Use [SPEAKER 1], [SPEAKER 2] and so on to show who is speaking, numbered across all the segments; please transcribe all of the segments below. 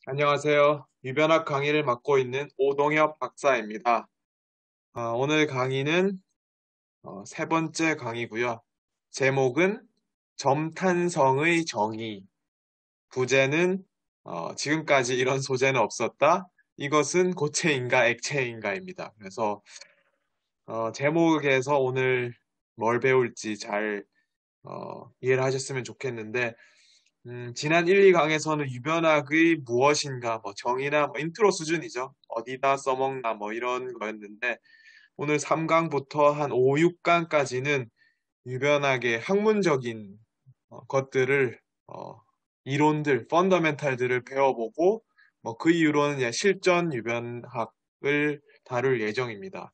[SPEAKER 1] 안녕하세요. 유변학 강의를 맡고 있는 오동엽 박사입니다. 오늘 강의는 세 번째 강의고요. 제목은 점탄성의 정의, 부제는 지금까지 이런 소재는 없었다. 이것은 고체인가 액체인가입니다. 그래서 제목에서 오늘 뭘 배울지 잘 이해를 하셨으면 좋겠는데 지난 1, 2강에서는 유변학의 무엇인가, 뭐 정의나 뭐 인트로 수준이죠. 어디다 써먹나 뭐 이런 거였는데 오늘 3강부터 한 5, 6강까지는 유변학의 학문적인 것들을 이론들, 펀더멘탈들을 배워보고 뭐 그 이후로는 이제 실전 유변학을 다룰 예정입니다.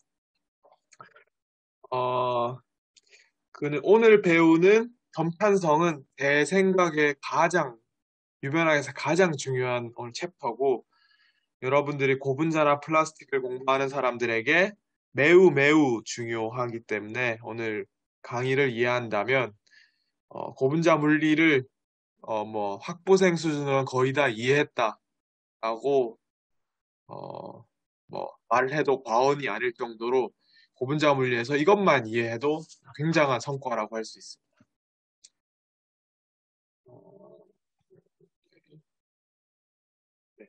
[SPEAKER 1] 어, 그는 오늘 배우는 점탄성은 제 생각에 유변학에서 가장 중요한 오늘 챕터고 여러분들이 고분자나 플라스틱을 공부하는 사람들에게 매우 매우 중요하기 때문에 오늘 강의를 이해한다면 고분자 물리를 뭐 학부생 수준으로 거의 다 이해했다라고 뭐 말을 해도 과언이 아닐 정도로 고분자 물리에서 이것만 이해해도 굉장한 성과라고 할 수 있습니다. 어, 네.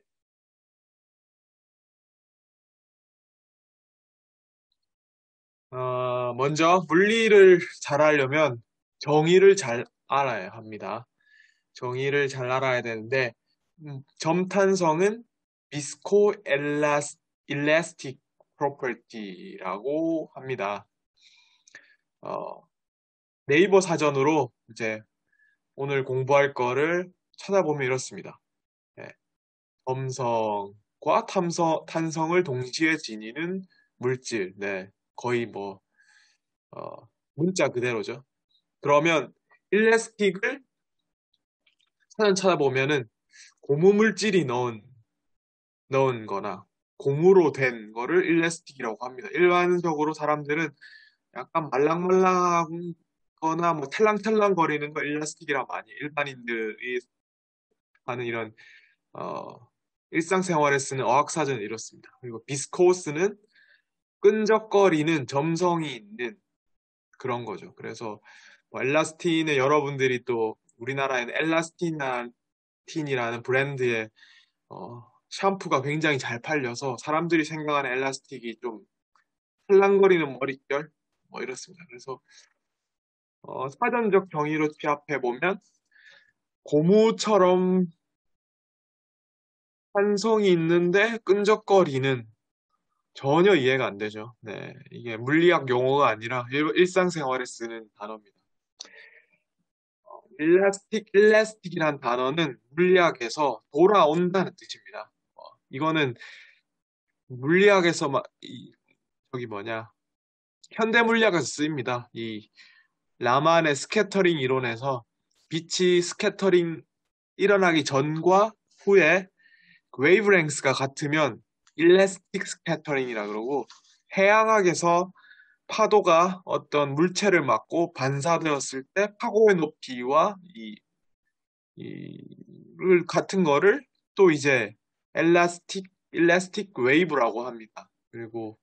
[SPEAKER 1] 먼저 물리를 잘 하려면 정의를 잘 알아야 합니다. 정의를 잘 알아야 되는데 점탄성은 비스코 일라스틱 프로퍼티라고 합니다. 어, 네이버 사전으로 이제 오늘 공부할 거를 찾아보면 이렇습니다. 예, 점성과 탄성을 동시에 지니는 물질. 네, 거의 뭐 문자 그대로죠. 그러면 일라스틱을 사전 찾아보면은 고무물질이 넣은 거나 고무로 된 거를 일라스틱이라고 합니다. 일반적으로 사람들은 약간 말랑말랑하거나 뭐 탈랑탈랑 거리는 거 일라스틱이라 많이 일반인들이 하는 이런 어, 일상생활에 쓰는 어학사전은 이렇습니다. 그리고 비스코스는 끈적거리는 점성이 있는 그런 거죠. 그래서 뭐 엘라스틴에 여러분들이 또 우리나라에는 엘라스틴이라는 브랜드의 샴푸가 굉장히 잘 팔려서 사람들이 생각하는 엘라스틱이 좀 살랑거리는 머릿결 뭐 이렇습니다. 그래서 사전적 정의로 취합해 보면 고무처럼 탄성이 있는데 끈적거리는 전혀 이해가 안 되죠. 네, 이게 물리학 용어가 아니라 일상생활에 쓰는 단어입니다. 일라스틱이란 단어는 물리학에서 돌아온다는 뜻입니다. 이거는 물리학에서 저기 뭐냐 현대 물리학에서 쓰입니다. 이 라만의 스캐터링 이론에서 빛이 스캐터링 일어나기 전과 후에 웨이브랭스가 같으면 일래스틱 스캐터링이라 그러고 해양학에서 파도가 어떤 물체를 맞고 반사되었을 때 파고의 높이와 이를 같은 거를 또 이제 일라스틱 웨이브라고 합니다. 그리고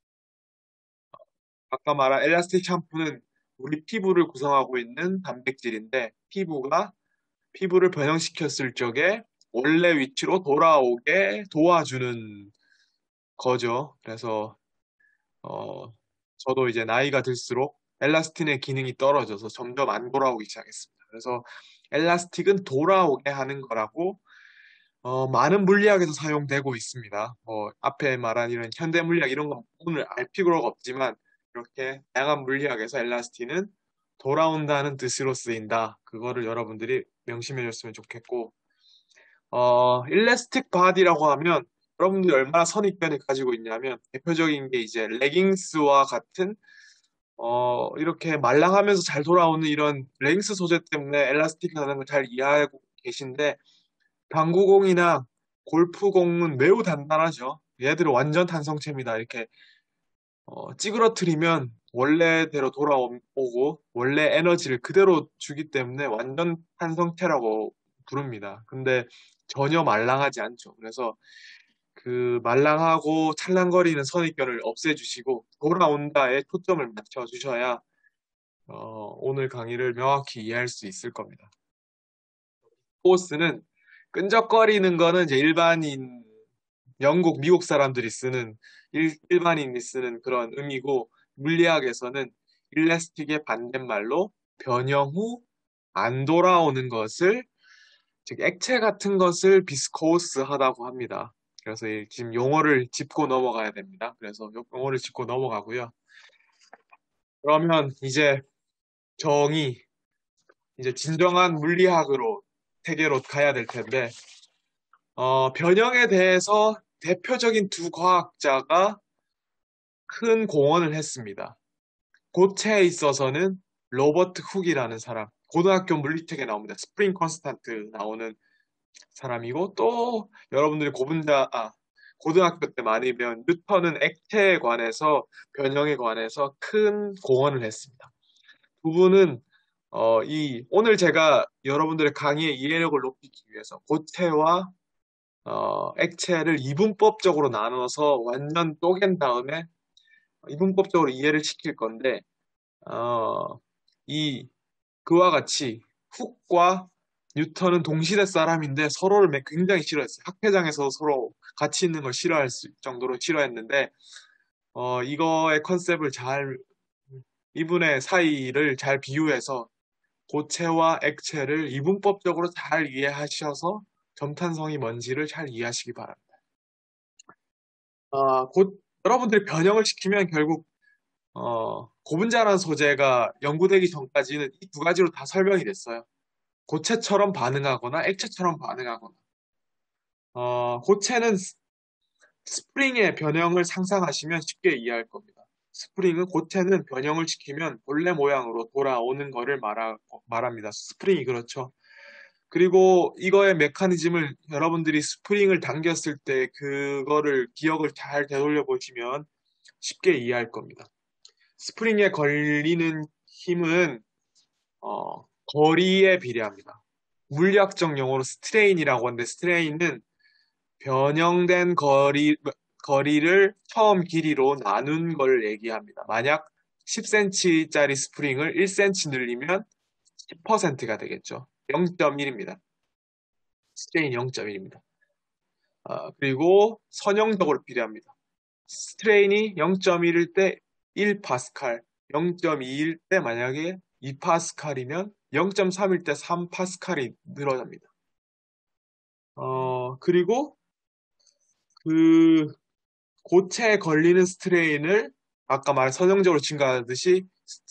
[SPEAKER 1] 아까 말한 엘라스틱 샴푸는 우리 피부를 구성하고 있는 단백질인데 피부를 변형시켰을 적에 원래 위치로 돌아오게 도와주는 거죠. 그래서 어, 저도 이제 나이가 들수록 엘라스틴의 기능이 떨어져서 점점 안 돌아오기 시작했습니다. 그래서 엘라스틱은 돌아오게 하는 거라고 많은 물리학에서 사용되고 있습니다. 앞에 말한 이런 현대 물리학 이런 건 오늘 알 필요가 없지만 이렇게 다양한 물리학에서 엘라스틴은 돌아온다는 뜻으로 쓰인다. 그거를 여러분들이 명심해 줬으면 좋겠고 일라스틱 바디라고 하면 여러분들이 얼마나 선입견을 가지고 있냐면 대표적인 게 이제 레깅스와 같은 이렇게 말랑하면서 잘 돌아오는 이런 레깅스 소재 때문에 엘라스틱하다는 걸 잘 이해하고 계신데 당구공이나 골프공은 매우 단단하죠. 얘들은 완전 탄성체입니다. 이렇게 찌그러뜨리면 원래대로 돌아오고 원래 에너지를 그대로 주기 때문에 완전 탄성체라고 부릅니다. 근데 전혀 말랑하지 않죠. 그래서 그 말랑하고 찰랑거리는 선입견을 없애주시고 돌아온다에 초점을 맞춰주셔야 오늘 강의를 명확히 이해할 수 있을 겁니다. 코스는 끈적거리는 거는 이제 일반인 영국, 미국 사람들이 쓰는 일반인이 쓰는 그런 의미고 물리학에서는 일레스틱의 반대말로 변형 후 안 돌아오는 것을 즉 액체 같은 것을 비스코스하다고 합니다. 그래서 지금 용어를 짚고 넘어가야 됩니다. 그래서 용어를 짚고 넘어가고요. 그러면 이제 정의, 이제 진정한 물리학으로 세계로 가야 될 텐데 변형에 대해서 대표적인 두 과학자가 큰 공헌을 했습니다. 고체에 있어서는 로버트 훅이라는 사람, 고등학교 물리책에 나옵니다. 스프링 컨스탄트 나오는 사람이고 또 여러분들이 고등학교 때 많이 배운 뉴턴은 액체에 관해서 변형에 관해서 큰 공헌을 했습니다. 두 분은 오늘 제가 여러분들의 강의의 이해력을 높이기 위해서 고체와 액체를 이분법적으로 나눠서 완전 쪼갠 다음에 이분법적으로 이해를 시킬 건데 어, 그와 같이 훅과 뉴턴은 동시대 사람인데 서로를 굉장히 싫어했어요. 학회장에서 서로 같이 있는 걸 싫어할 정도로 싫어했는데 이거의 컨셉을 이분의 사이를 잘 비유해서 고체와 액체를 이분법적으로 잘 이해하셔서 점탄성이 뭔지를 잘 이해하시기 바랍니다. 여러분들이 변형을 시키면 결국 고분자라는 소재가 연구되기 전까지는 이 두 가지로 다 설명이 됐어요. 고체처럼 반응하거나 액체처럼 반응하거나. 고체는 스프링의 변형을 상상하시면 쉽게 이해할 겁니다. 고체는 변형을 시키면 본래 모양으로 돌아오는 것을 말합니다. 스프링이 그렇죠. 그리고 이거의 메커니즘을 여러분들이 스프링을 당겼을 때 그거를 기억을 잘 되돌려 보시면 쉽게 이해할 겁니다. 스프링에 걸리는 힘은 거리에 비례합니다. 물리학적 용어로 스트레인이라고 하는데 스트레인은 변형된 거리를 처음 길이로 나눈 걸 얘기합니다. 만약 10cm짜리 스프링을 1cm 늘리면 10%가 되겠죠. 0.1입니다. 스트레인 0.1입니다. 그리고 선형적으로 비례합니다. 스트레인이 0.1일 때 1파스칼, 0.2일 때 만약에 2파스칼이면 0.3일 때 3파스칼이 늘어납니다. 그리고 그 고체에 걸리는 스트레인을 아까 선형적으로 증가하듯이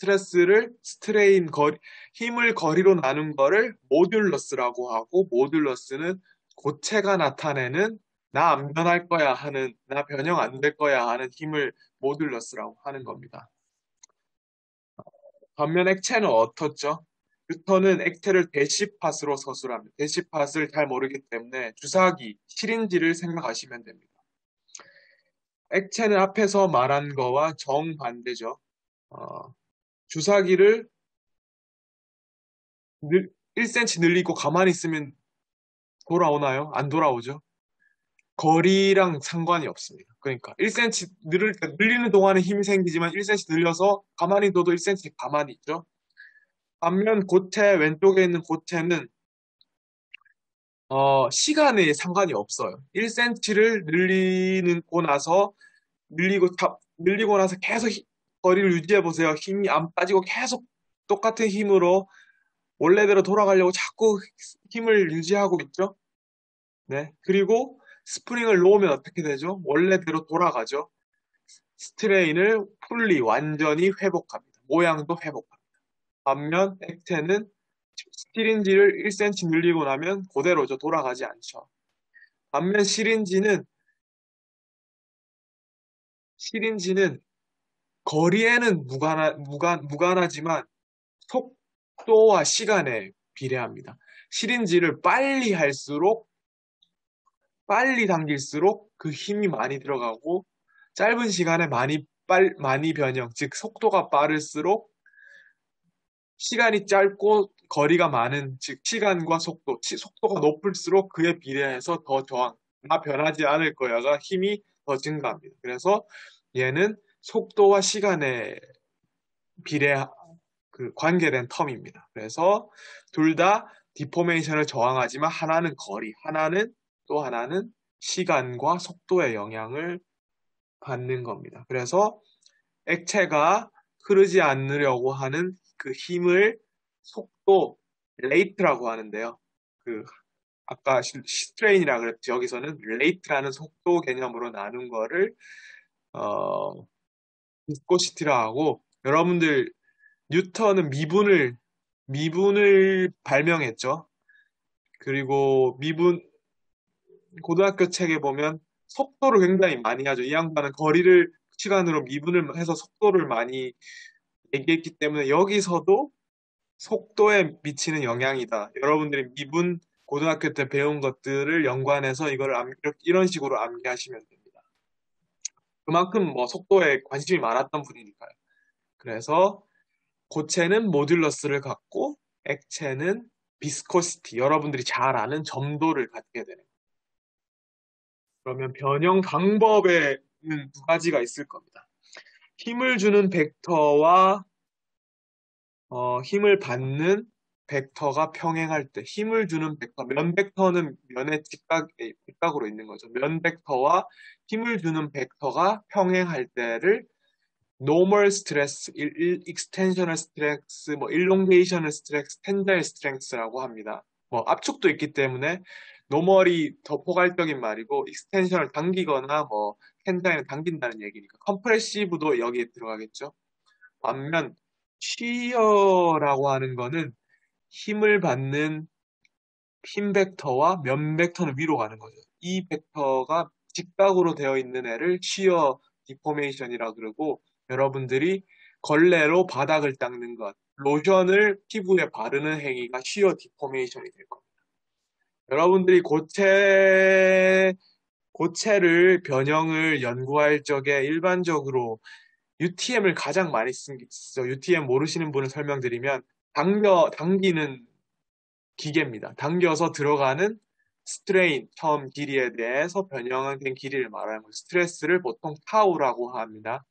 [SPEAKER 1] 힘을 거리로 나눈 거를 모듈러스라고 하고 모듈러스는 고체가 나타내는 나 안 변할 거야 하는 나 변형 안 될 거야 하는 힘을 모듈러스라고 하는 겁니다. 반면 액체는 어떻죠? 뉴턴은 액체를 데시팟으로 서술합니다. 데시팟을 잘 모르기 때문에 주사기, 시린지를 생각하시면 됩니다. 액체는 앞에서 말한 거와 정반대죠. 주사기를 1cm 늘리고 가만히 있으면 돌아오나요? 안 돌아오죠. 거리랑 상관이 없습니다. 그러니까 1cm 늘리는 동안에 힘이 생기지만 1cm 늘려서 가만히 둬도 1cm 가만히 있죠. 반면 왼쪽에 있는 고체는 시간에 상관이 없어요. 1cm를 늘리고 나서 계속 거리를 유지해 보세요. 힘이 안 빠지고 계속 똑같은 힘으로 원래대로 돌아가려고 자꾸 힘을 유지하고 있죠. 네. 그리고 스프링을 놓으면 어떻게 되죠? 원래대로 돌아가죠. 스트레인을 완전히 회복합니다. 모양도 회복합니다. 반면 액체는 시린지를 1cm 늘리고 나면 그대로죠. 돌아가지 않죠. 반면 시린지는 거리에는 무관하지만 속도와 시간에 비례합니다. 시린지를 빨리 당길수록 그 힘이 많이 들어가고 짧은 시간에 많이 변형, 즉 속도가 빠를수록 시간이 짧고 거리가 많은, 즉 시간과 속도, 속도가 높을수록 그에 비례해서 더 저항, 나 변하지 않을 거야가 힘이 더 증가합니다. 그래서 얘는 속도와 시간에 비례 관계된 텀입니다. 그래서 둘 다 디포메이션을 저항하지만 하나는 거리, 또 하나는 시간과 속도의 영향을 받는 겁니다. 그래서 액체가 흐르지 않으려고 하는 그 힘을 속도, 레이트라고 하는데요. 그 아까 스트레인이라 그랬죠. 여기서는 레이트라는 속도 개념으로 나눈 거를 비스코시티라 하고, 여러분들 뉴턴은 미분을 발명했죠. 그리고 고등학교 책에 보면 속도를 굉장히 많이 하죠. 이 양반은 거리를 시간으로 미분을 해서 속도를 많이 얘기했기 때문에 여기서도 속도에 미치는 영향이다. 여러분들이 미분 고등학교 때 배운 것들을 연관해서 이런 식으로 암기하시면 됩니다. 그만큼 뭐 속도에 관심이 많았던 분이니까요. 그래서 고체는 모듈러스를 갖고 액체는 비스코시티, 여러분들이 잘 아는 점도를 갖게 되는 거예요. 그러면 변형 방법에는 두 가지가 있을 겁니다. 힘을 주는 벡터와 힘을 받는 벡터가 평행할 때, 힘을 주는 벡터, 면 벡터는 면의 직각으로 있는 거죠. 면 벡터와 힘을 주는 벡터가 평행할 때를 normal stress, extensional stress, 뭐 elongational stress, tensile strength라고 합니다. 뭐 압축도 있기 때문에 normal이 더 포괄적인 말이고 extension을 당기거나 뭐 tensile을 당긴다는 얘기니까 컴프레시브도 여기에 들어가겠죠. 반면 shear라고 하는 거는 힘을 받는 힘 벡터와 면 벡터는 위로 가는 거죠. 이 벡터가 직각으로 되어 있는 애를 shear deformation이라 그러고, 여러분들이 걸레로 바닥을 닦는 것, 로션을 피부에 바르는 행위가 shear deformation이 될 겁니다. 여러분들이 고체를 변형을 연구할 적에 일반적으로 UTM을 가장 많이 쓴 게 있어요. UTM 모르시는 분을 설명드리면 당기는 기계입니다. 당겨서 들어가는 스트레인, 처음 길이에 대해서 변형된 길이를 말하는 거예요. 스트레스를 보통 타우라고 합니다.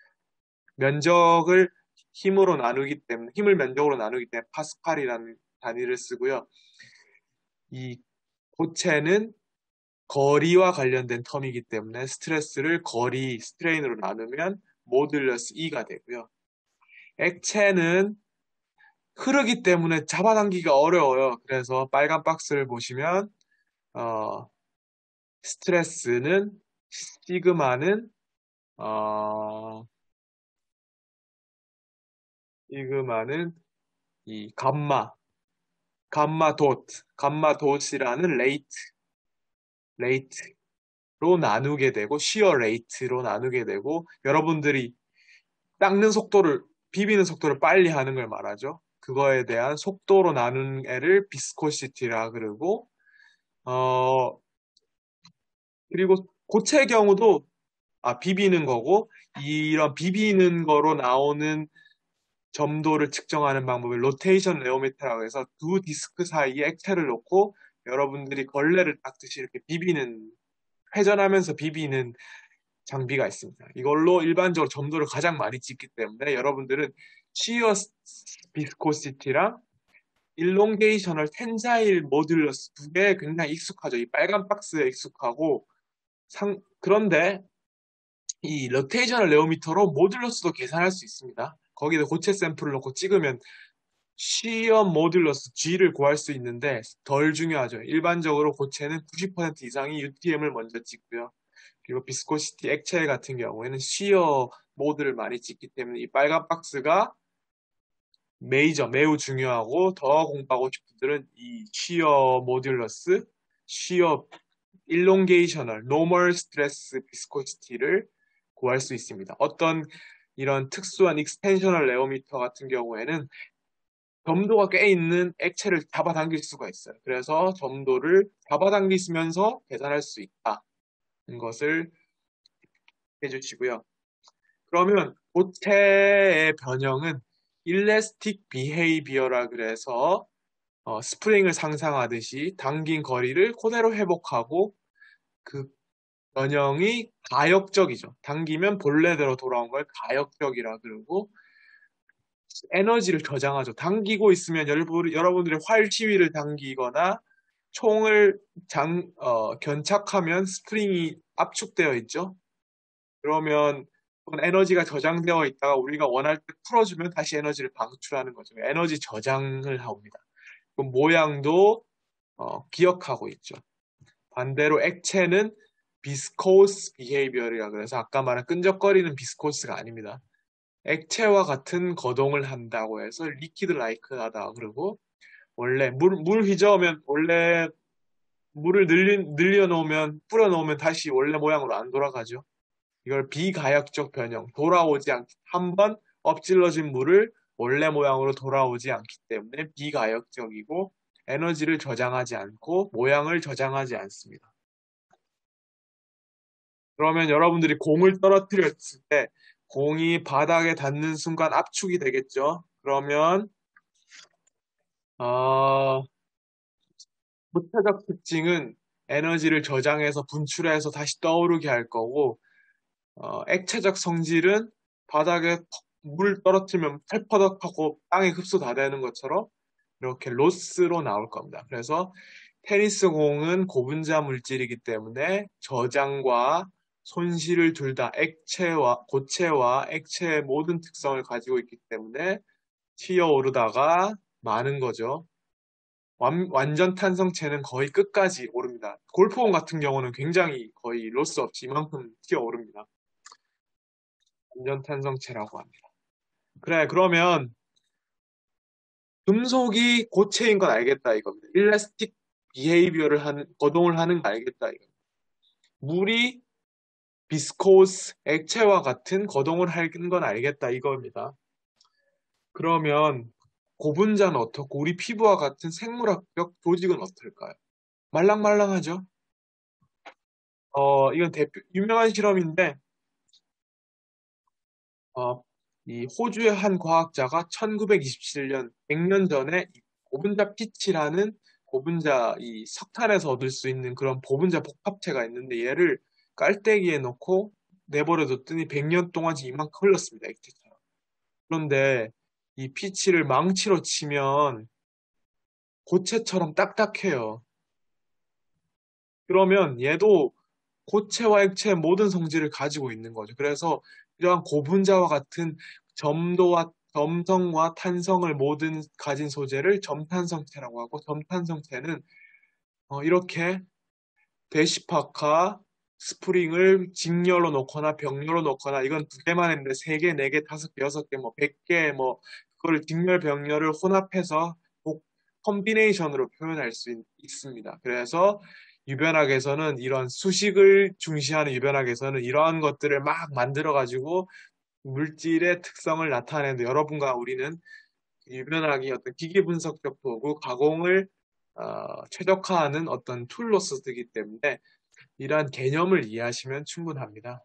[SPEAKER 1] 면적을 힘을 면적으로 나누기 때문에 파스칼이라는 단위를 쓰고요. 이 고체는 거리와 관련된 텀이기 때문에 스트레스를 스트레인으로 나누면 모듈러스 E가 되고요. 액체는 흐르기 때문에 잡아당기기가 어려워요. 그래서 빨간 박스를 보시면 스트레스는 시그마는 어, 시그마는 이 감마 돛이라는 레이트로 나누게 되고 시어 레이트로 나누게 되고, 여러분들이 비비는 속도를 빨리 하는 걸 말하죠. 그거에 대한 속도로 나눈 애를 비스코시티라 그러고, 그리고 고체 경우도 비비는 거고, 이런 비비는 거로 나오는 점도를 측정하는 방법을 로테이션 레오미터라고 해서 두 디스크 사이에 액체를 놓고 여러분들이 걸레를 닦듯이 이렇게 회전하면서 비비는 장비가 있습니다. 이걸로 일반적으로 점도를 가장 많이 찍기 때문에 여러분들은 시어 비스코시티랑 일롱게이셔널 텐자일 모듈러스 두 개에 굉장히 익숙하죠. 이 빨간 박스에 익숙하고, 그런데 이 로테이셔널 레오미터로 모듈러스도 계산할 수 있습니다. 거기다 고체 샘플을 넣고 찍으면 시어 모듈러스 G를 구할 수 있는데 덜 중요하죠. 일반적으로 고체는 90% 이상이 UTM을 먼저 찍고요. 그리고 비스코시티 액체 같은 경우에는 시어 모드를 많이 찍기 때문에 이 빨간 박스가 매우 중요하고, 더 공부하고 싶은 분들은 이 시어 모듈러스, 시어 일롱게이셔널, 노멀 스트레스 비스코시티를 구할 수 있습니다. 어떤 이런 특수한 익스텐셔널 레오미터 같은 경우에는 점도가 꽤 있는 액체를 잡아당길 수가 있어요. 그래서 점도를 잡아당기시면서 계산할 수 있다는 것을 해주시고요. 그러면 고체의 변형은 일레스틱 비헤이비어라 그래서 스프링을 상상하듯이 당긴 거리를 그대로 회복하고 그 변형이 가역적이죠. 당기면 본래대로 돌아온 걸 가역적이라 그러고 에너지를 저장하죠. 당기고 있으면 여러분들의 활 시위를 당기거나 총을 견착하면 스프링이 압축되어 있죠. 그러면 그건 에너지가 저장되어 있다가 우리가 원할 때 풀어주면 다시 에너지를 방출하는 거죠. 에너지 저장을 합니다. 그 모양도 기억하고 있죠. 반대로 액체는 비스코스 비헤이비어라 그래서 아까 말한 끈적거리는 비스코스가 아닙니다. 액체와 같은 거동을 한다고 해서 리퀴드 라이크하다 그러고 원래 물 휘저으면 원래 물을 늘려 놓으면 뿌려 놓으면 다시 원래 모양으로 안 돌아가죠. 이걸 비가역적 변형, 돌아오지 않기, 한번 엎질러진 물을 원래 모양으로 돌아오지 않기 때문에 비가역적이고 에너지를 저장하지 않고 모양을 저장하지 않습니다. 그러면 여러분들이 공을 떨어뜨렸을 때 공이 바닥에 닿는 순간 압축이 되겠죠. 그러면 무차적 특징은 에너지를 저장해서 분출해서 다시 떠오르게 할 거고 액체적 성질은 바닥에 물 떨어뜨리면 펄퍼덕하고 땅에 흡수 다 되는 것처럼 이렇게 로스로 나올 겁니다. 그래서 테니스 공은 고분자 물질이기 때문에 저장과 손실을 둘 다 고체와 액체의 모든 특성을 가지고 있기 때문에 튀어오르다가 마는 거죠. 완전 탄성체는 거의 끝까지 오릅니다. 골프공 같은 경우는 굉장히 거의 로스 없이 이만큼 튀어오릅니다. 완전 탄성체라고 합니다. 그래, 그러면 금속이 고체인 건 알겠다 이겁니다. 일라스틱 거동을 하는 거 알겠다 이겁니다. 물이 비스코스, 액체와 같은 거동을 하는 건 알겠다 이겁니다. 그러면 고분자는 어떻고 우리 피부와 같은 생물학적 조직은 어떨까요? 말랑말랑하죠? 이건 유명한 실험인데 어, 이 호주의 한 과학자가 1927년 100년 전에 이 고분자 피치라는 고분자 이 석탄에서 얻을 수 있는 그런 고분자 복합체가 있는데 얘를 깔때기에 넣고 내버려 뒀더니 100년 동안 이만큼 흘렀습니다. 액체처럼. 그런데 이 피치를 망치로 치면 고체처럼 딱딱해요. 그러면 얘도 고체와 액체의 모든 성질을 가지고 있는 거죠. 그래서 이러한 고분자와 같은 점성과 탄성을 모든 가진 소재를 점탄성체라고 하고 점탄성체는 이렇게 데시파카 스프링을 직렬로 놓거나 병렬로 놓거나 이건 두 개만 했는데 세 개, 네 개, 다섯 개, 여섯 개, 뭐 100개 뭐 그거를 직렬 병렬을 혼합해서 콤비네이션으로 표현할 수 있습니다. 그래서 유변학에서는 이런 수식을 중시하는 유변학에서는 이러한 것들을 막 만들어 가지고 물질의 특성을 나타내는데 여러분과 우리는 유변학이 어떤 기계 분석적 도구, 가공을 최적화하는 어떤 툴로서 쓰기 때문에 이러한 개념을 이해하시면 충분합니다.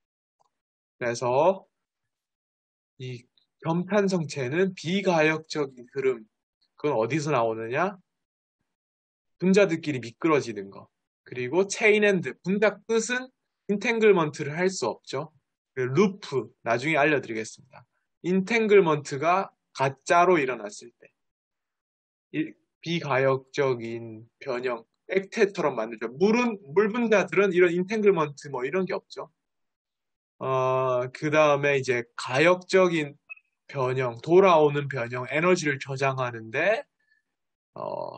[SPEAKER 1] 그래서 이 점탄성체는 비가역적인 흐름, 그건 어디서 나오느냐? 분자들끼리 미끄러지는 거. 그리고 체인핸드, 분자 끝은 인탱글먼트를 할 수 없죠. 루프, 나중에 알려드리겠습니다. 인탱글먼트가 가짜로 일어났을 때, 비가역적인 변형, 액체처럼 만들죠. 물 분자들은 이런 인탱글먼트 뭐 이런 게 없죠. 그 다음에 이제 가역적인 변형, 돌아오는 변형, 에너지를 저장하는데, 어,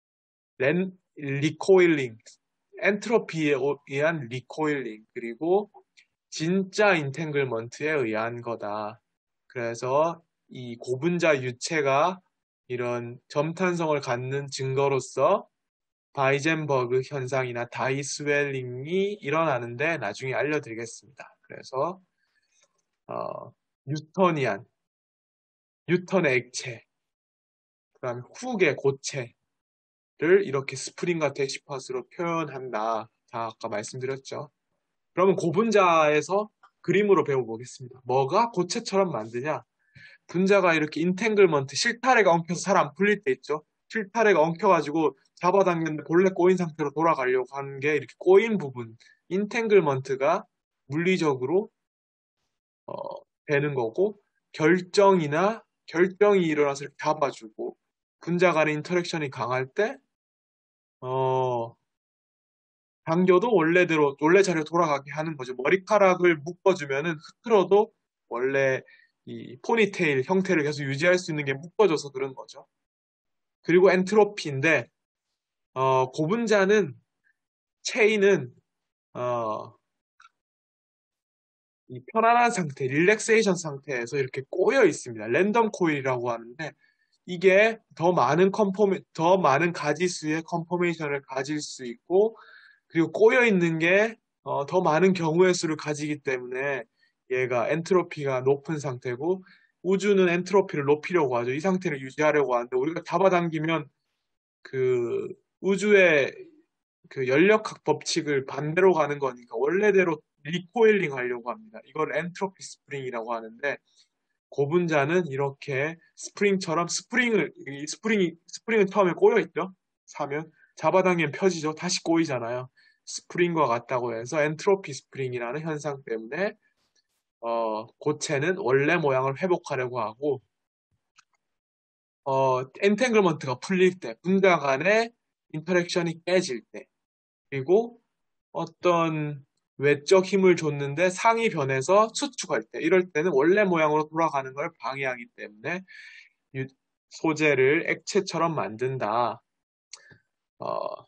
[SPEAKER 1] 리코일링, 엔트로피에 의한 리코일링, 그리고 진짜 인탱글먼트에 의한 거다. 그래서 이 고분자 유체가 이런 점탄성을 갖는 증거로서 바이젠버그 현상이나 다이스웰링이 일어나는데 나중에 알려드리겠습니다. 그래서 뉴턴이안, 뉴턴의 액체, 그 다음에 훅의 고체를 이렇게 스프링과 데시팟으로 표현한다. 다 아까 말씀드렸죠. 그러면 고분자에서 그림으로 배워보겠습니다. 뭐가 고체처럼 만드냐? 분자가 이렇게 인탱글먼트, 실타래가 엉켜서 잘 안 풀릴 때 있죠? 실타래가 엉켜가지고 잡아당겼는데 본래 꼬인 상태로 돌아가려고 하는 게 이렇게 꼬인 부분, 인탱글먼트가 물리적으로 어, 되는 거고, 결정이 일어나서 이렇게 잡아주고 분자 간의 인터랙션이 강할 때 어, 당겨도 원래대로 원래 자리로 돌아가게 하는 거죠. 머리카락을 묶어주면은 흐트러도 원래 이 포니테일 형태를 계속 유지할 수 있는 게 묶어져서 그런 거죠. 그리고 엔트로피인데 고분자는 체인은 어, 이 편안한 상태, 릴렉세이션 상태에서 이렇게 꼬여 있습니다. 랜덤 코일이라고 하는데 이게 더 많은 가지수의 컨포메이션을 가질 수 있고 그리고 꼬여 있는 게 더 많은 경우의 수를 가지기 때문에 얘가 엔트로피가 높은 상태고 우주는 엔트로피를 높이려고 하죠. 이 상태를 유지하려고 하는데 우리가 잡아당기면 그 우주의 그 연력학 법칙을 반대로 가는 거니까 원래대로 리코일링 하려고 합니다. 이걸 엔트로피 스프링이라고 하는데 고분자는 이렇게 스프링처럼 스프링은 처음에 꼬여 있죠. 사면 잡아당기면 펴지죠. 다시 꼬이잖아요. 스프링과 같다고 해서 엔트로피 스프링이라는 현상 때문에 고체는 원래 모양을 회복하려고 하고 엔탱글먼트가 풀릴 때 분자 간의 인터랙션이 깨질 때 그리고 어떤 외적 힘을 줬는데 상이 변해서 수축할 때 이럴 때는 원래 모양으로 돌아가는 걸 방해하기 때문에 소재를 액체처럼 만든다. 어,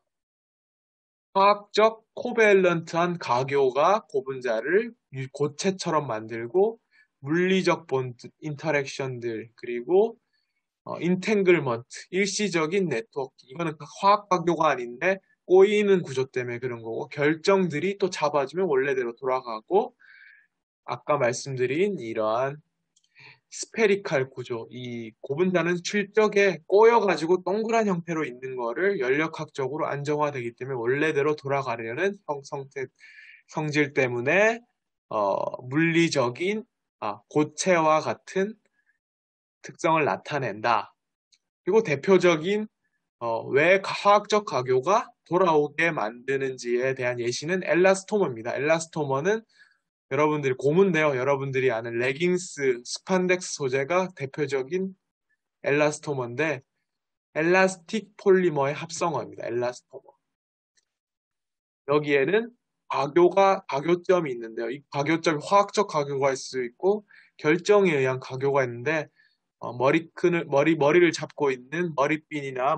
[SPEAKER 1] 화학적 코밸런트한 가교가 고분자를 고체처럼 만들고 물리적 본드 인터랙션들 그리고 인탱글먼트 일시적인 네트워크 이거는 화학 가교가 아닌데 꼬이는 구조 때문에 그런 거고 결정들이 또 잡아주면 원래대로 돌아가고 아까 말씀드린 이러한 스페리칼 구조, 이 고분자는 실적에 꼬여가지고 동그란 형태로 있는 거를 연력학적으로 안정화되기 때문에 원래대로 돌아가려는 성질 때문에 물리적인 고체와 같은 특성을 나타낸다. 그리고 대표적인 왜 화학적 가교가 돌아오게 만드는지에 대한 예시는 엘라스토머입니다. 엘라스토머는 여러분들이 고문데요. 여러분들이 아는 레깅스 스판덱스 소재가 대표적인 엘라스토머인데 엘라스틱 폴리머의 합성어입니다. 엘라스토머. 여기에는 가교점이 있는데요. 이 가교점이 화학적 가교가 있을 수 있고 결정에 의한 가교가 있는데 머리를 잡고 있는 머리핀이나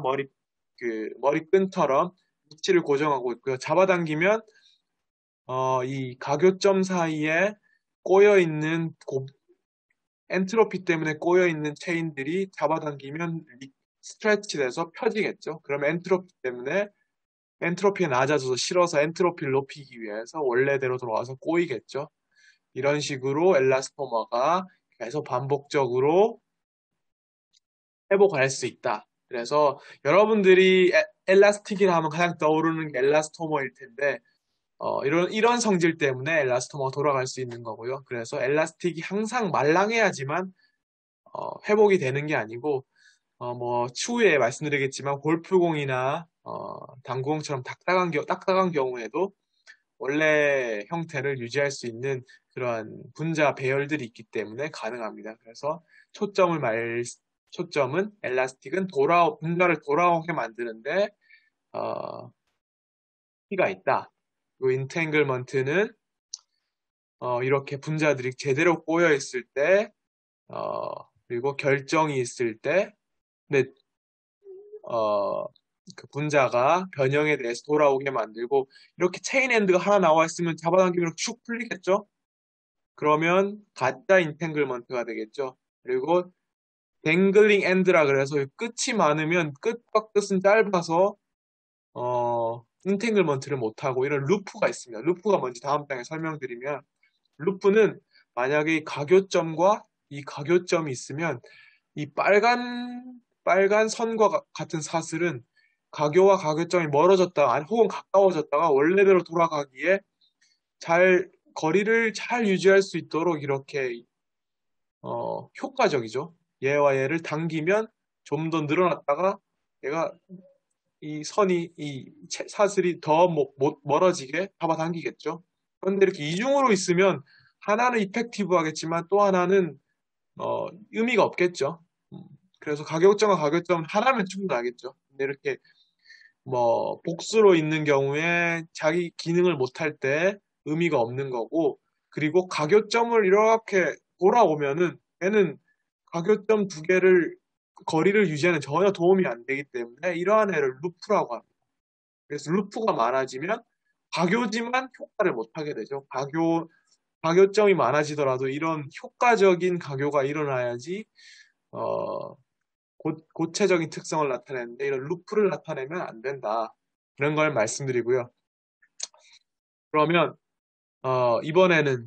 [SPEAKER 1] 머리끈처럼 위치를 고정하고 있고요. 잡아당기면 이 가교점 사이에 꼬여 있는 엔트로피 때문에 꼬여 있는 체인들이 잡아당기면 스트레치 돼서 펴지겠죠. 그럼 엔트로피가 낮아져서 실어서 엔트로피를 높이기 위해서 원래대로 돌아와서 꼬이겠죠. 이런 식으로 엘라스토머가 계속 반복적으로 회복할 수 있다. 그래서 여러분들이 엘라스틱이라 하면 가장 떠오르는 게 엘라스토머일 텐데 이런 성질 때문에 엘라스토머가 돌아갈 수 있는 거고요. 그래서 엘라스틱이 항상 말랑해야지만 회복이 되는 게 아니고 뭐 추후에 말씀드리겠지만 골프공이나 당구공처럼 딱딱한 경우에도 원래 형태를 유지할 수 있는 그러한 분자 배열들이 있기 때문에 가능합니다. 그래서 초점은 엘라스틱은 분자를 돌아오게 만드는데 어, 키가 있다. 그리고 인탱글먼트는 이렇게 분자들이 제대로 꼬여 있을 때 어, 그리고 결정이 있을 때 근데 어, 그 분자가 변형에 대해서 돌아오게 만들고 이렇게 체인 엔드가 하나 나와 있으면 잡아당기면 쭉 풀리겠죠? 그러면 가짜 인탱글먼트가 되겠죠. 그리고 댕글링 엔드라 그래서 끝이 많으면 끝과 끝은 짧아서 인탱글먼트를 못하고 이런 루프가 있습니다. 루프가 뭔지 다음 장에 설명드리면 루프는 만약에 이 가교점이 있으면 이 빨간 선과 같은 사슬은 가교와 가교점이 멀어졌다가 아니 혹은 가까워졌다가 원래대로 돌아가기에 거리를 잘 유지할 수 있도록 이렇게 효과적이죠. 얘와 얘를 당기면 좀 더 늘어났다가 얘가 이 선이 이 사슬이 더 멀어지게 잡아당기겠죠. 그런데 이렇게 이중으로 있으면 하나는 이펙티브하겠지만 또 하나는 의미가 없겠죠. 음, 그래서 가격점과 가격점 하나면 충분하겠죠. 근데 이렇게 뭐 복수로 있는 경우에 자기 기능을 못할 때 의미가 없는 거고, 그리고 가교점을 이렇게 돌아오면은 얘는 가교점 두 개를 거리를 유지하는 전혀 도움이 안 되기 때문에 이러한 애를 루프라고 합니다. 그래서 루프가 많아지면 가교지만 효과를 못 하게 되죠. 가교점이 많아지더라도 이런 효과적인 가교가 일어나야지 어, 고체적인 특성을 나타내는데 이런 루프를 나타내면 안 된다. 그런 걸 말씀드리고요. 그러면 이번에는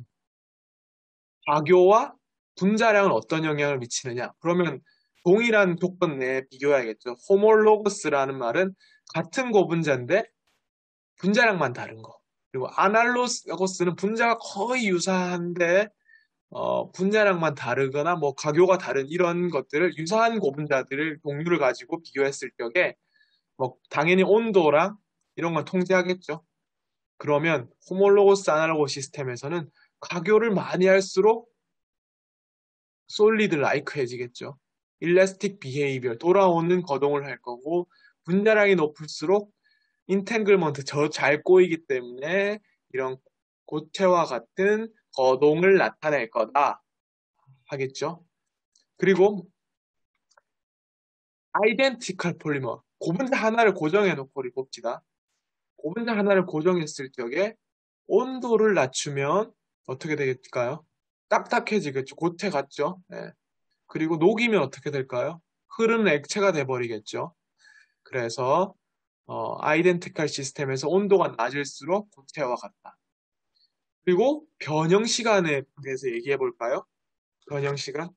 [SPEAKER 1] 가교와 분자량은 어떤 영향을 미치느냐? 그러면 동일한 조건 내에 비교해야겠죠. 호몰로거스라는 말은 같은 고분자인데 분자량만 다른 거. 그리고 아날로거스는 분자가 거의 유사한데 분자량만 다르거나 뭐 가교가 다른 이런 것들을 유사한 고분자들을 동류를 가지고 비교했을 적에 뭐 당연히 온도랑 이런 걸 통제하겠죠. 그러면 호몰로거스 아날로그 시스템에서는 가교를 많이 할수록 솔리드 라이크해지겠죠. 일라스틱 비헤이비어 돌아오는 거동을 할 거고, 분자량이 높을수록 인탱글먼트 더 잘 꼬이기 때문에 이런 고체와 같은 거동을 나타낼 거다 하겠죠. 그리고 아이덴티컬 폴리머, 고분자 하나를 고정해 놓고 우리 봅시다. 고분자 하나를 고정했을 적에 온도를 낮추면 어떻게 되겠을까요? 딱딱해지겠죠. 고체 같죠? 네. 그리고 녹이면 어떻게 될까요? 흐르는 액체가 돼버리겠죠. 그래서 아이덴티컬 시스템에서 온도가 낮을수록 고체와 같다. 그리고 변형 시간에 대해서 얘기해 볼까요? 변형 시간.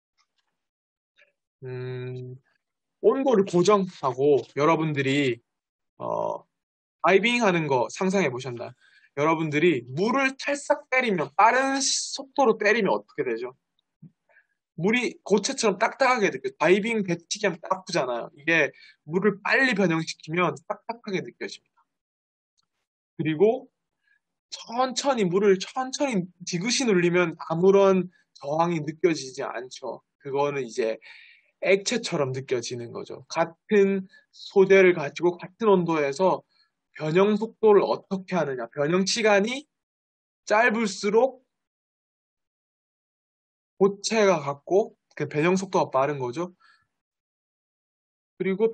[SPEAKER 1] 온도를 고정하고 여러분들이 어, 다이빙 하는 거 상상해 보셨나요? 여러분들이 물을 찰싹 때리면 빠른 속도로 때리면 어떻게 되죠? 물이 고체처럼 딱딱하게 느껴요. 다이빙 배치기 하면 딱 아프잖아요. 이게 물을 빨리 변형시키면 딱딱하게 느껴집니다. 그리고 천천히 물을 천천히 지그시 눌리면 아무런 저항이 느껴지지 않죠. 그거는 이제 액체처럼 느껴지는 거죠. 같은 소재를 가지고 같은 온도에서 변형 속도를 어떻게 하느냐. 변형 시간이 짧을수록 고체가 같고 그 변형 속도가 빠른 거죠. 그리고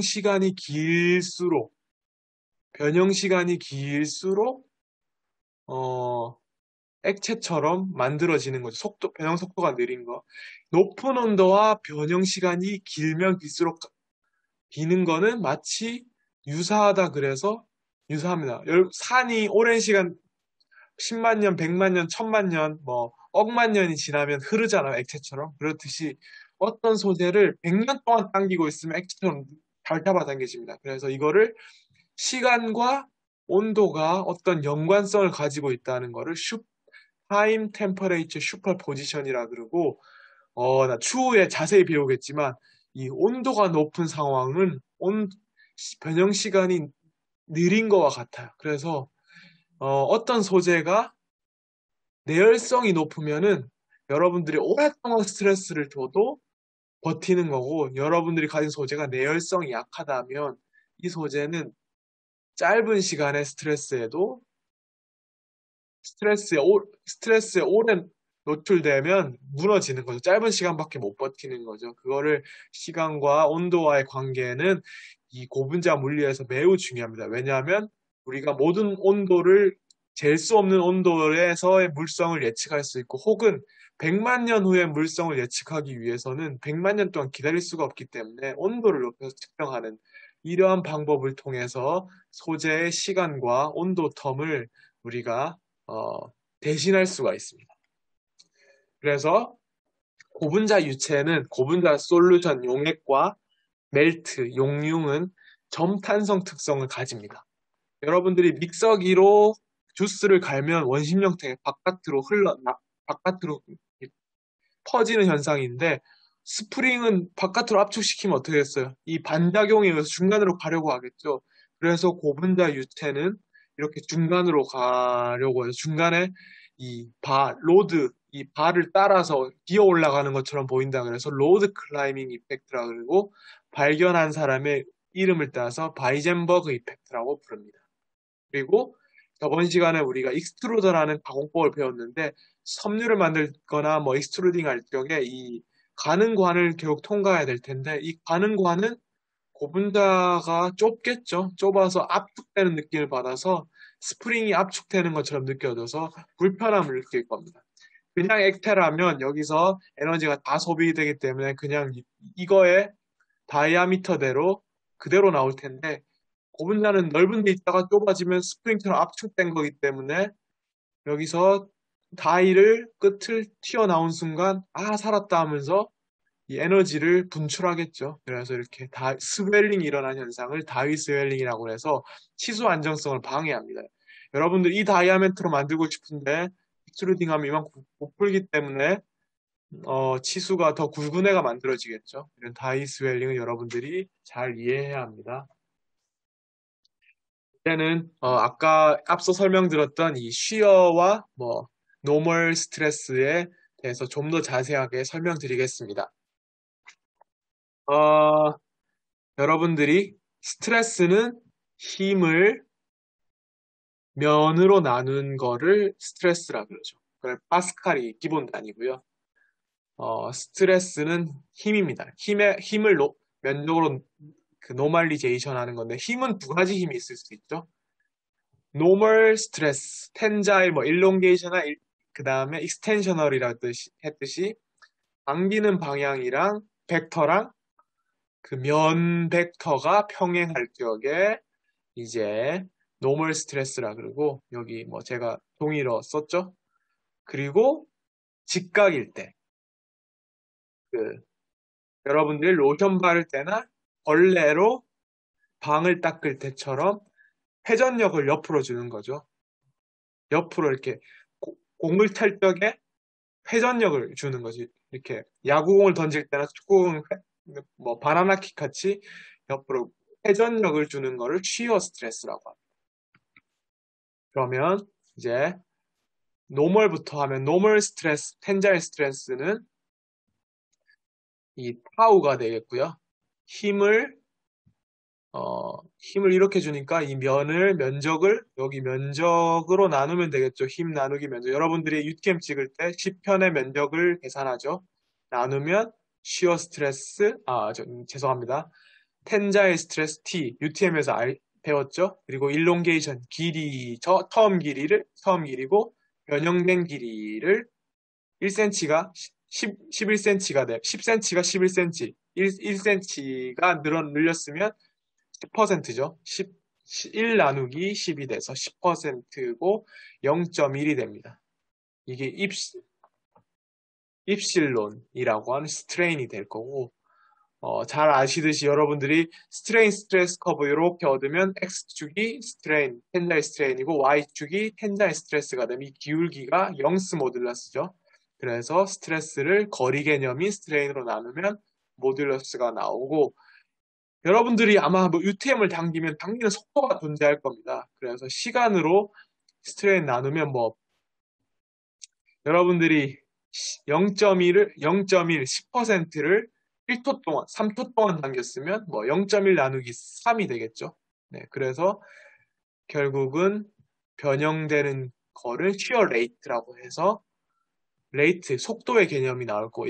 [SPEAKER 1] 변형 시간이 길수록 어, 액체처럼 만들어지는 거죠. 변형 속도가 느린 거. 높은 온도와 변형 시간이 길면 길수록 비는 거는 마치 유사하다 그래서 유사합니다. 산이 오랜 시간 10만 년, 100만 년, 1000만 년, 뭐 억만 년이 지나면 흐르잖아요. 액체처럼. 그렇듯이 어떤 소재를 100년 동안 당기고 있으면 액체처럼 잘 잡아당겨집니다. 그래서 이거를 시간과 온도가 어떤 연관성을 가지고 있다는 거를 타임 템퍼레이처 슈퍼 포지션이라 그러고 나 추후에 자세히 배우겠지만 이 온도가 높은 상황은 변형 시간이 느린 거와 같아요. 그래서 어떤 소재가 내열성이 높으면은 여러분들이 오랫동안 스트레스를 줘도 버티는 거고, 여러분들이 가진 소재가 내열성이 약하다면 이 소재는 짧은 시간의 스트레스에 오래 노출되면 무너지는 거죠. 짧은 시간밖에 못 버티는 거죠. 그거를 시간과 온도와의 관계는 이 고분자 물리에서 매우 중요합니다. 왜냐하면 우리가 모든 온도를 잴 수 없는 온도에서의 물성을 예측할 수 있고, 혹은 100만 년 후의 물성을 예측하기 위해서는 100만 년 동안 기다릴 수가 없기 때문에 온도를 높여서 측정하는 이러한 방법을 통해서 소재의 시간과 온도 텀을 우리가 대신할 수가 있습니다. 그래서 고분자 유체는 고분자 솔루션 용액과 멜트, 용융은 점탄성 특성을 가집니다. 여러분들이 믹서기로 주스를 갈면 원심 형태가 바깥으로 퍼지는 현상인데 스프링은 바깥으로 압축시키면 어떻게 됐어요? 이 반작용에 의해서 중간으로 가려고 하겠죠. 그래서 고분자 유체는 이렇게 중간으로 가려고 해서 중간에 로드, 이 바를 따라서 기어 올라가는 것처럼 보인다. 그래서 로드 클라이밍 이펙트라 그러고 발견한 사람의 이름을 따서 바이젠버그 이펙트라고 부릅니다. 그리고 저번 시간에 우리가 익스트루더라는 가공법을 배웠는데 섬유를 만들거나 뭐 익스트루딩 할 적에 이 가는관을 결국 통과해야 될 텐데 이 가는관은 고분자가 좁겠죠. 좁아서 압축되는 느낌을 받아서 스프링이 압축되는 것처럼 느껴져서 불편함을 느낄 겁니다. 그냥 액체라면 여기서 에너지가 다 소비되기 때문에 그냥 이거의 다이아미터대로 그대로 나올 텐데 고분자는 넓은 데 있다가 좁아지면 스프링처럼 압축된 거기 때문에 여기서 다이를 끝을 튀어나온 순간 아 살았다 하면서 이 에너지를 분출하겠죠. 그래서 이렇게 스웰링이 일어난 현상을 다이 스웰링이라고 해서 치수 안정성을 방해합니다. 여러분들 이 다이아멘트로 만들고 싶은데 익스트루딩하면 이만큼 못 풀기 때문에 치수가 더 굵은 애가 만들어지겠죠. 이런 다이 스웰링은 여러분들이 잘 이해해야 합니다. 이제는 아까 앞서 설명드렸던 이 쉬어와 뭐 노멀 스트레스에 대해서 좀 더 자세하게 설명드리겠습니다. 어, 여러분들이 스트레스는 힘을 면으로 나눈 거를 스트레스라 그러죠. 그래 파스칼이 기본 단위고요. 스트레스는 힘입니다. 힘을 면적으로 그 노멀리제이션 하는 건데 힘은 두 가지 힘이 있을 수 있죠. 노멀 스트레스, 텐자일, 뭐 일롱게이션이나 그 다음에 익스텐셔널이라 했듯이 당기는 방향이랑 벡터랑 그 면 벡터가 평행할 적에 이제 노멀 스트레스라 그러고 여기 뭐 제가 동의로 썼죠. 그리고 직각일 때 그 여러분들이 로션 바를 때나 걸레로 방을 닦을 때처럼 회전력을 옆으로 주는 거죠. 옆으로 이렇게 공을 탈 적에 회전력을 주는 거지. 이렇게 야구공을 던질 때나 축구공 뭐 바나나킥 같이 옆으로 회전력을 주는 거를 쉬어 스트레스라고 합니다. 그러면 이제 노멀부터 하면 노멀 스트레스, 텐자일 스트레스는 이 타우가 되겠고요. 힘을 이렇게 주니까 이 면적을 여기 면적으로 나누면 되겠죠. 힘 나누기 면적. 여러분들이 UTM 찍을 때 10편의 면적을 계산하죠. 나누면 시어 스트레스, 죄송합니다. 텐자일 스트레스 T, UTM에서 배웠죠. 그리고 일롱게이션, 텀 길이고 변형된 길이를 1cm가 11cm가 10cm가 11cm, 1cm가 늘렸으면 10%죠. 1 나누기 10이 돼서 10%고 0.1이 됩니다. 이게 입실론이라고 하는 스트레인이 될 거고 잘 아시듯이 여러분들이 스트레스 커브 이렇게 얻으면 X축이 스트레인, 텐자일 스트레인이고 Y축이 텐자일 스트레스가 되면 이 기울기가 영스 모듈러스죠. 그래서 스트레스를 거리 개념인 스트레인으로 나누면 모듈러스가 나오고 여러분들이 아마 뭐 UTM을 당기는 속도가 존재할 겁니다. 그래서 시간으로 스트레인 나누면 뭐 여러분들이 0.1, 10%를 1초 동안, 3초 동안 당겼으면 뭐 0.1 나누기 3이 되겠죠. 네, 그래서 결국은 변형되는 거를 쉬어 레이트라고 해서 레이트, 속도의 개념이 나올 거.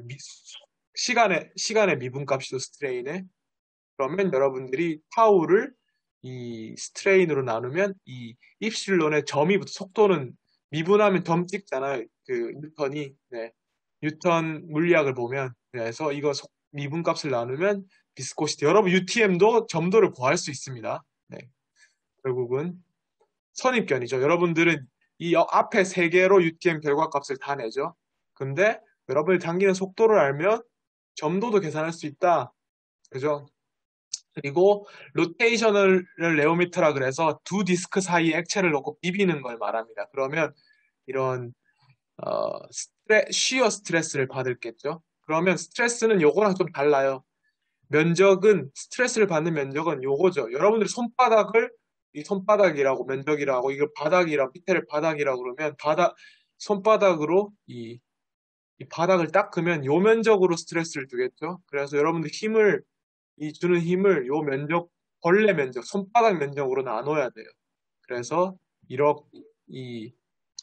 [SPEAKER 1] 시간의 미분값이죠, 스트레인에. 그러면 여러분들이 타우를 이 스트레인으로 나누면 이 입실론의 점이부터 속도는 미분하면 점 찍잖아요. 그 뉴턴이 네. 뉴턴 물리학을 보면 그래서 이거 미분값을 나누면 비스코시티. 여러분 UTM도 점도를 구할 수 있습니다. 네. 결국은 선입견이죠. 여러분들은 이 앞에 세 개로 UTM 결과값을 다 내죠. 근데 여러분이 당기는 속도를 알면 점도도 계산할 수 있다. 그죠? 그리고 로테이셔널 레오미터라 그래서 두 디스크 사이에 액체를 넣고 비비는 걸 말합니다. 그러면 이런 쉬어 스트레스를 받을겠죠. 그러면 스트레스는 요거랑 좀 달라요. 면적은 스트레스를 받는 면적은 요거죠. 여러분들이 손바닥을 이 손바닥이라고 면적이라고 이걸 바닥이라 밑에를 바닥이라고 그러면 바닥 손바닥으로 이 바닥을 닦으면 요 면적으로 스트레스를 주겠죠. 그래서 여러분들 힘을 이 주는 힘을 요 면적 벌레 면적 손바닥 면적으로 나눠야 돼요. 그래서 이렇게 이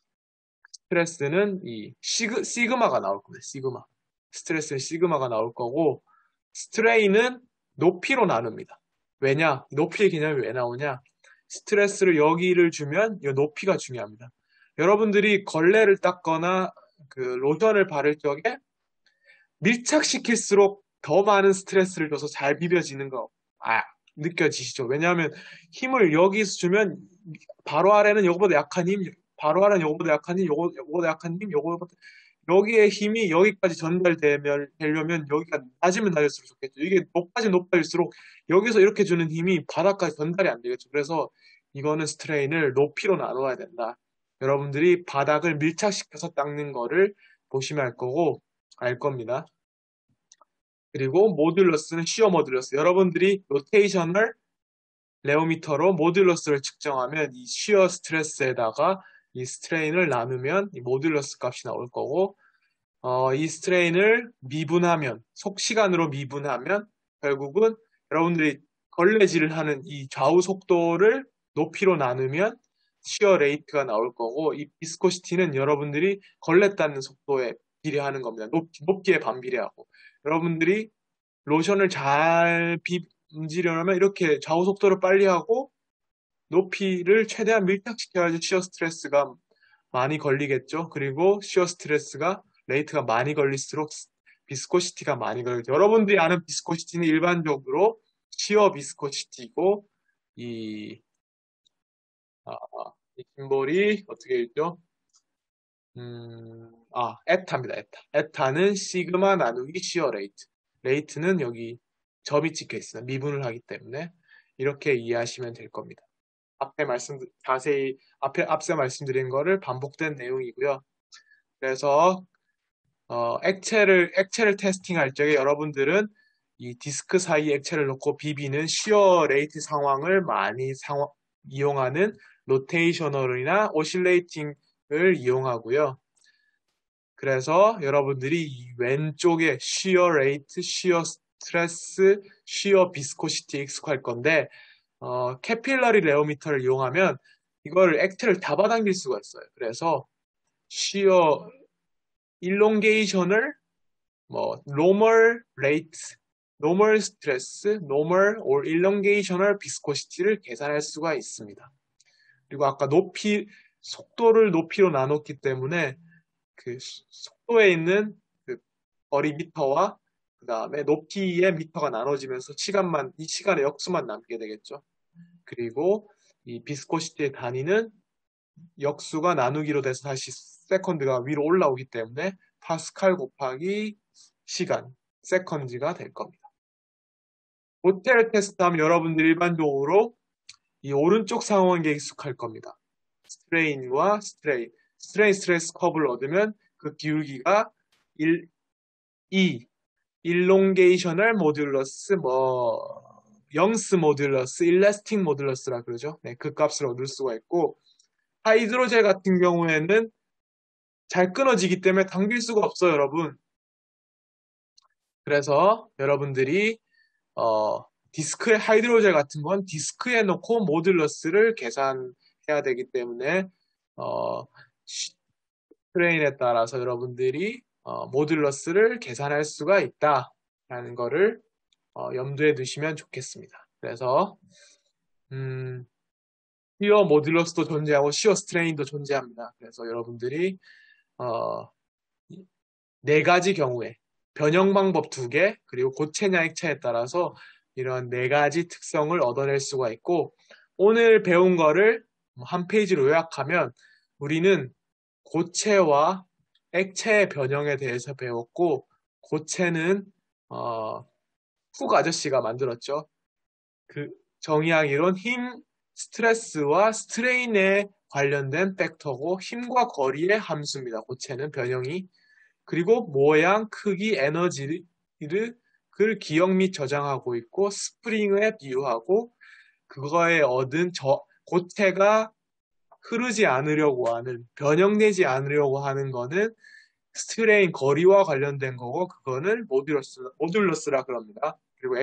[SPEAKER 1] 스트레스는 이 시그마가 나올 겁니다. 시그마. 스트레스는 시그마가 나올 거고 스트레인은 높이로 나눕니다. 왜냐? 높이의 개념이 왜 나오냐? 스트레스를 여기를 주면 이 높이가 중요합니다. 여러분들이 걸레를 닦거나 그 로션을 바를 적에 밀착시킬수록 더 많은 스트레스를 줘서 잘 비벼지는 거 느껴지시죠? 왜냐하면 힘을 여기서 주면 바로 아래는 요거보다 약한 힘, 바로 아래는 요거보다 약한 힘, 요거보다 약한 힘, 요거보다 여기에 힘이 여기까지 전달되려면 여기가 낮으면 낮을수록 좋겠죠. 이게 높아지면 높아질수록 여기서 이렇게 주는 힘이 바닥까지 전달이 안 되겠죠. 그래서 이거는 스트레인을 높이로 나눠야 된다. 여러분들이 바닥을 밀착시켜서 닦는 거를 보시면 알 겁니다. 그리고 모듈러스는 시어 모듈러스. 여러분들이 로테이셔널 레오미터로 모듈러스를 측정하면 이 시어 스트레스에다가 이 스트레인을 나누면 이 모듈러스 값이 나올 거고 이 스트레인을 미분하면 속시간으로 미분하면 결국은 여러분들이 걸레질을 하는 이 좌우 속도를 높이로 나누면 시어 레이트가 나올 거고 이 비스코시티는 여러분들이 걸레 닿는 속도에 비례하는 겁니다. 높이에 반비례하고 여러분들이 로션을 잘 빗질하려면 이렇게 좌우 속도를 빨리 하고 높이를 최대한 밀착시켜야지 시어 스트레스가 많이 걸리겠죠. 그리고 시어 스트레스가 레이트가 많이 걸릴수록 비스코시티가 많이 걸리죠. 여러분들이 아는 비스코시티는 일반적으로 시어 비스코시티고 이, 아, 이 심볼이 어떻게 읽죠? 에타입니다. 에타. 에타는 시그마 나누기 시어 레이트. 레이트는 여기 점이 찍혀 있습니다. 미분을 하기 때문에 이렇게 이해하시면 될 겁니다. 앞서 말씀드린 거를 반복된 내용이고요. 그래서 액체를 테스팅할 적에 여러분들은 이 디스크 사이에 액체를 넣고 비비는 시어 레이트 상황을 많이 이용하는 로테이셔널이나 오실레이팅을 이용하고요. 그래서 여러분들이 이 왼쪽에 시어 레이트, 시어 스트레스, 시어 비스코시티 익숙할 건데 캐필러리 레오미터를 이용하면 이걸 액체를 잡아당길 수가 있어요. 그래서 시어 일롱게이션을 노멀 레이트, 노멀 스트레스, 노멀 or 일롱게이셔널 비스코시티를 계산할 수가 있습니다. 그리고 아까 속도를 높이로 나눴기 때문에 그 속도에 있는 그 거리 미터와 그 다음에 높이의 미터가 나눠지면서 이 시간의 역수만 남게 되겠죠. 그리고 이 비스코시티의 단위는 역수가 나누기로 돼서 다시 세컨드가 위로 올라오기 때문에 파스칼 곱하기 시간, 세컨즈가 될 겁니다. 호텔 테스트하면 여러분들 일반적으로 이 오른쪽 상황에 익숙할 겁니다. 스트레인과 스트레인 스트레스 커브를 얻으면 그 기울기가 2, 일롱게이셔널 모듈러스, 영스 모듈러스, 일라스틱 모듈러스라 그러죠. 네, 그 값을 얻을 수가 있고 하이드로젤 같은 경우에는 잘 끊어지기 때문에 당길 수가 없어요, 여러분. 그래서 여러분들이 하이드로젤 같은 건 디스크에 놓고 모듈러스를 계산해야 되기 때문에 스트레인에 따라서 여러분들이 모듈러스를 계산할 수가 있다라는 거를 염두에 두시면 좋겠습니다. 그래서 시어 모듈러스도 존재하고 시어 스트레인도 존재합니다. 그래서 여러분들이 네 가지 경우에 변형 방법 2개 그리고 고체냐 액체에 따라서 이런 네 가지 특성을 얻어낼 수가 있고 오늘 배운 거를 한 페이지로 요약하면 우리는 고체와 액체의 변형에 대해서 배웠고 고체는 훅 아저씨가 만들었죠. 그 정의학 이론 힘, 스트레스와 스트레인에 관련된 팩터고 힘과 거리의 함수입니다. 고체는 변형이 그리고 모양, 크기, 에너지를 기억 및 저장하고 있고 스프링에 비유하고 그거에 얻은 고체가 흐르지 않으려고 하는, 변형되지 않으려고 하는 거는 스트레인 거리와 관련된 거고 그거는 모듈러스라 그럽니다. 그리고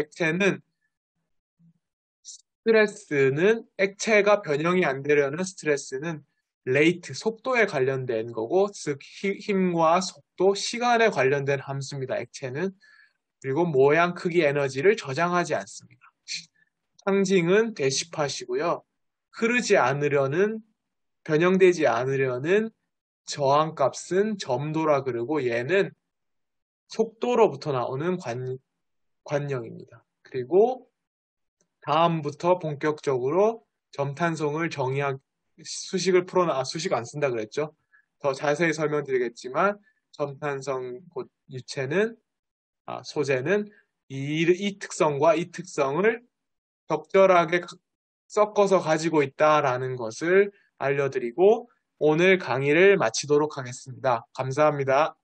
[SPEAKER 1] 액체가 변형이 안 되려는 스트레스는 레이트, 속도에 관련된 거고, 즉 힘과 속도, 시간에 관련된 함수입니다. 액체는. 그리고 모양, 크기, 에너지를 저장하지 않습니다. 상징은 대시팟이고요. 흐르지 않으려는, 변형되지 않으려는 저항값은 점도라 그러고 얘는 속도로부터 나오는 관령입니다. 그리고 다음부터 본격적으로 점탄성을 수식을 수식 안 쓴다 그랬죠. 더 자세히 설명드리겠지만 점탄성 유체는 소재는 이 특성과 이 특성을 적절하게 섞어서 가지고 있다라는 것을 알려드리고 오늘 강의를 마치도록 하겠습니다. 감사합니다.